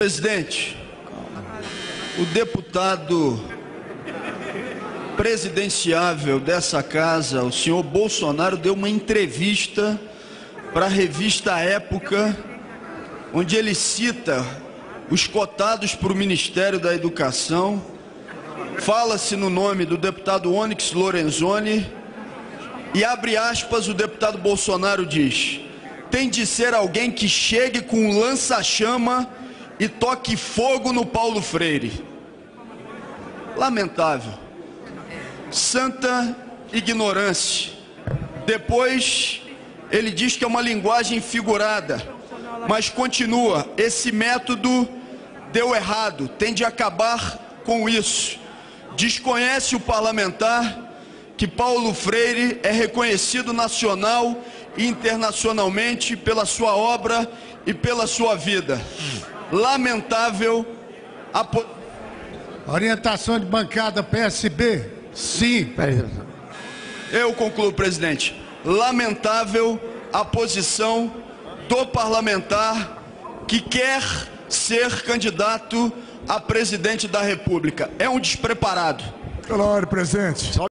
Presidente, o deputado presidenciável dessa casa, o senhor Bolsonaro, deu uma entrevista para a revista Época, onde ele cita os cotados para o Ministério da Educação. Fala-se no nome do deputado Onyx Lorenzoni e, abre aspas, o deputado Bolsonaro diz: tem de ser alguém que chegue com um lança-chama e toque fogo no Paulo Freire. Lamentável. Santa ignorância. Depois ele diz que é uma linguagem figurada, mas continua: esse método deu errado, tem de acabar com isso. Desconhece o parlamentar que Paulo Freire é reconhecido nacional e internacionalmente pela sua obra e pela sua vida. Lamentável a... Orientação de bancada PSB, sim. Eu concluo, presidente. Lamentável a posição do parlamentar que quer ser candidato a presidente da República. É um despreparado. Pela ordem, presidente.